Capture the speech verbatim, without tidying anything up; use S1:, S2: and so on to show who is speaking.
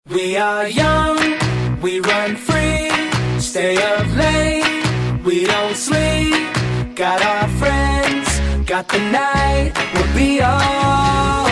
S1: We are young, we run free, stay up late, we don't sleep. Got our friends, got the night, we'll be alright.